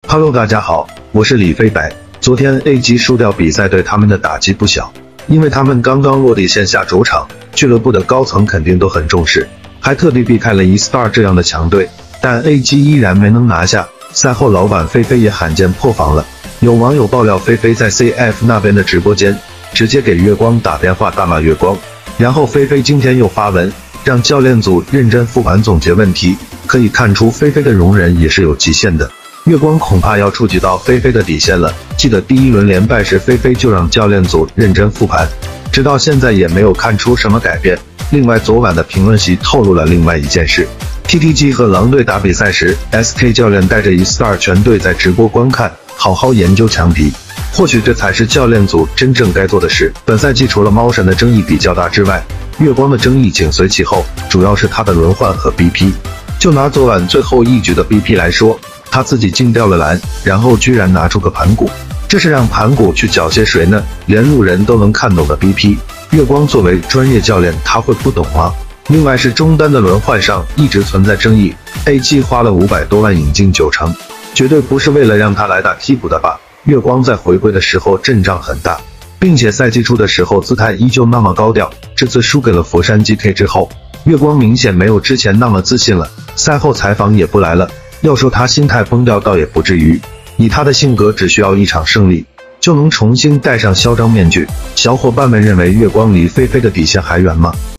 Hello， 大家好，我是李飞白。昨天 A.G 输掉比赛对他们的打击不小，因为他们刚刚落地线下主场，俱乐部的高层肯定都很重视，还特地避开了E-Star 这样的强队，但 A.G 依然没能拿下。赛后老板菲菲也罕见破防了，有网友爆料菲菲在 CF 那边的直播间直接给月光打电话大骂月光，然后菲菲今天又发文让教练组认真复盘总结问题，可以看出菲菲的容忍也是有极限的。月光恐怕要触及到菲菲的底线了。记得第一轮连败时，菲菲就让教练组认真复盘，直到现在也没有看出什么改变。另外，昨晚的评论席透露了另外一件事。TTG 和狼队打比赛时 ，SK 教练带着E-Star 全队在直播观看，好好研究强敌。或许这才是教练组真正该做的事。本赛季除了猫神的争议比较大之外，月光的争议紧随其后，主要是他的轮换和 BP。就拿昨晚最后一局的 BP 来说，他自己进掉了蓝，然后居然拿出个盘古，这是让盘古去缴械谁呢？连路人都能看懂的 BP， 月光作为专业教练，他会不懂吗？另外是中单的轮换上一直存在争议 ，AG 花了500多万引进9成，绝对不是为了让他来打替补的吧？月光在回归的时候阵仗很大，并且赛季初的时候姿态依旧那么高调，这次输给了佛山 GK 之后，月光明显没有之前那么自信了，赛后采访也不来了。要说他心态崩掉倒也不至于，以他的性格只需要一场胜利就能重新戴上嚣张面具。小伙伴们认为月光离菲菲的底线还远吗？